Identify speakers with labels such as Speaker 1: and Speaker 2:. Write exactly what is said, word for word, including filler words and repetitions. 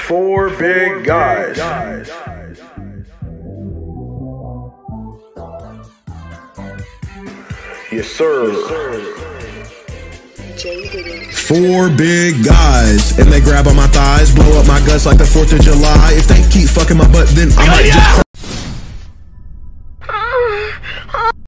Speaker 1: Four big guys. Yes, sir.
Speaker 2: Four big guys, and they grab on my thighs, blow up my guts like the fourth of July. If they keep fucking my butt, then I might just cry.